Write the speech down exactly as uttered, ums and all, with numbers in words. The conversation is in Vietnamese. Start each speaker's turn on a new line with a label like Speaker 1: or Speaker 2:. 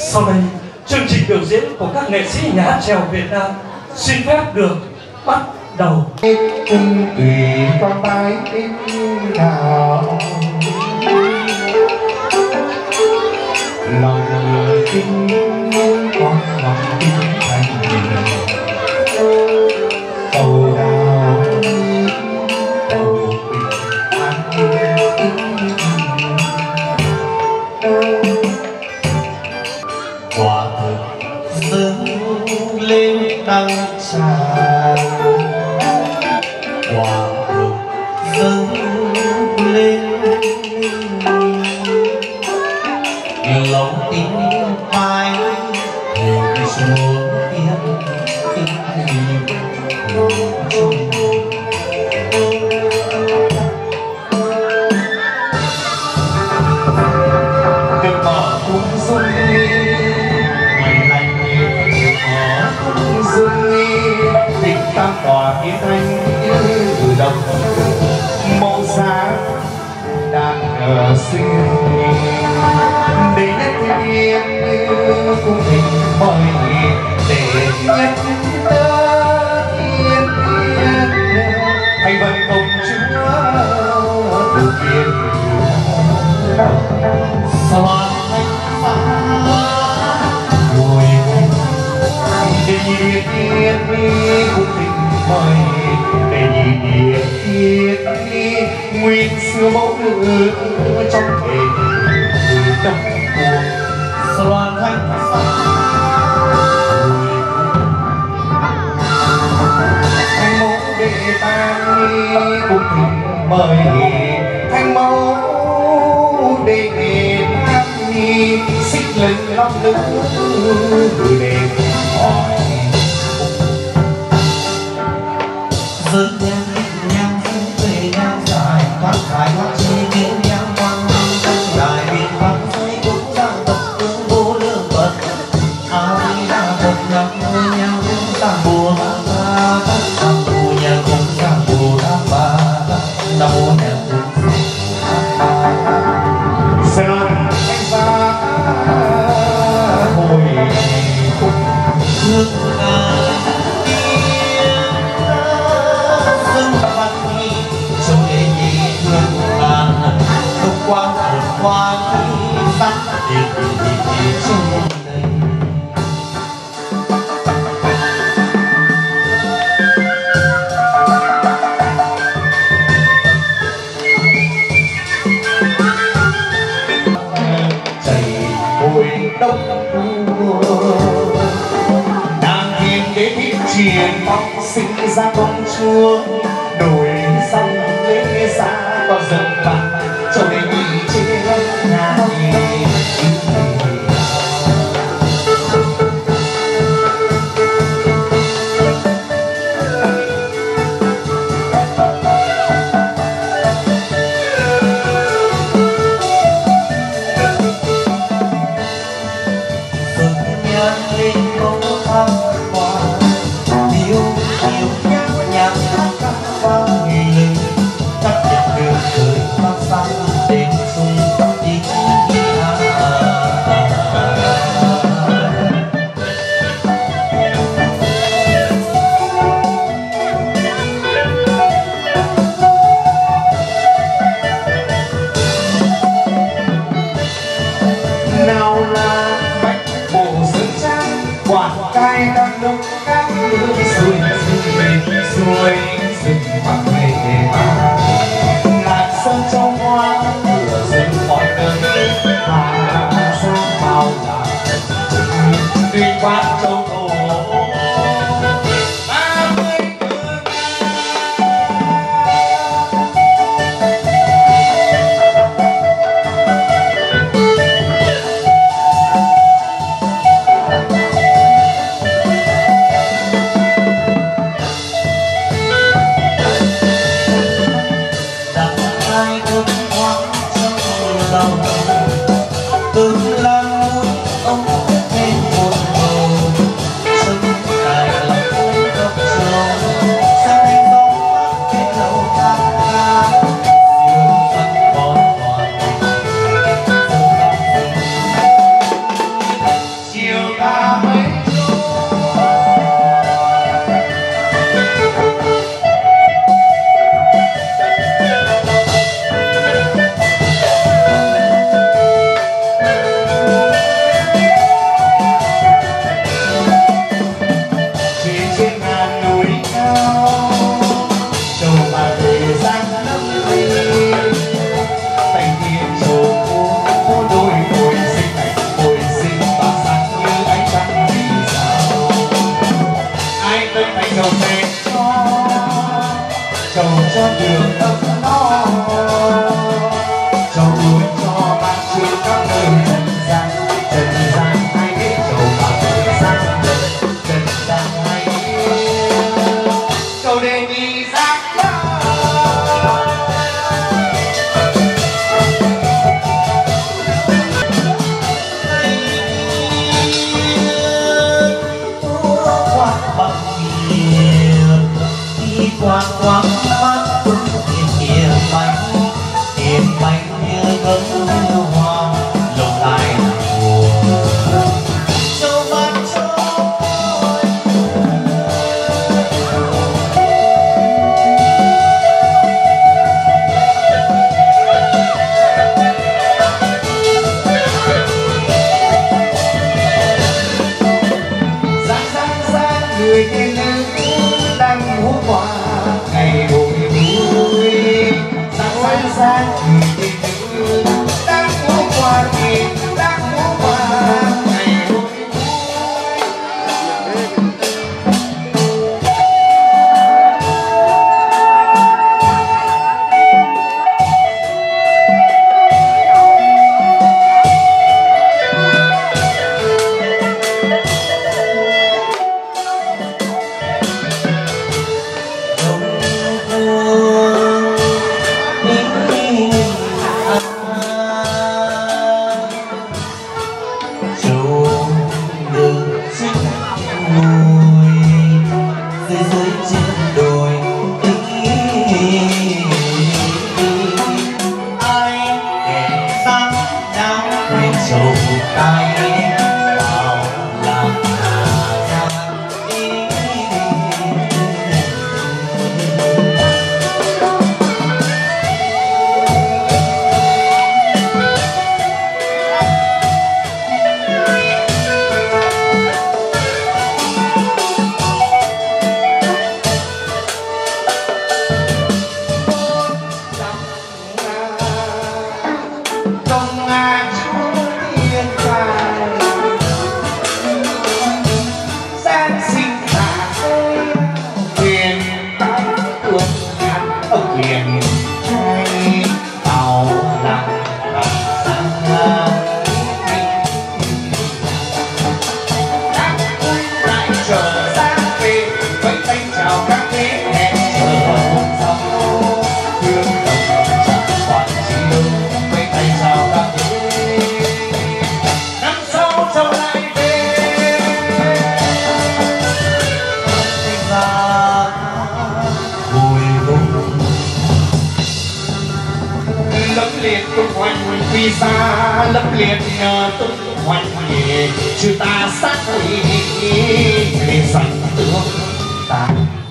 Speaker 1: Sau đây, chương trình biểu diễn của các nghệ sĩ nhà hát chèo Việt Nam xin phép được bắt đầu.
Speaker 2: Cung tùy con tay nào lòng tin con lòng tin thành cầu đào cầu bình an quả thực dâng lên đăng tràng quả thực dâng lên lòng tin phai hình xuống tiếng tình chung đừng bỏ cung dung ngày lành ở cung dung tình tam tỏa yên thanh từ đồng màu sáng đang ở xuyên để nhất thiên cung hình mời để nhất tơ thiên thiên thành vần công chúa từ kiên xoan thanh phá ngồi để nhìn thiên cung hình mời để nhìn thiên thiên nguyên xưa mẫu nữ trong thể tâm cuồng xoan thanh phá thanh mẫu đệ tam cung hình mời thanh mẫu đệ tam xích lên long nữ để hỏi dân nhang nhang về nhang dài quán khai quán chi kiến nhang quang đại việt văn giới cũng đang tập tương vô lượng phật a di đà phật nhang ngôi nhang tam bùa ba tam bùa nhang cũng tam bùa ba nam mô nhang cũng sơn thanh xa hồi khúc hương quang hồn quang sắc điện chung đây chảy hồi đông nàng hiền đế thiết truyền phong sinh ra công chúa đồi sông lễ xa có dần vàng cho đến nhìn trên nhà trốn đường chính ngồi dưới dưới trên đồi ai để sáng nắng quên sầu tay vào làm hà
Speaker 3: tung hoành vì xa lấp liệt tung hoành trừ ta sát quỷ để sẵn tướng ta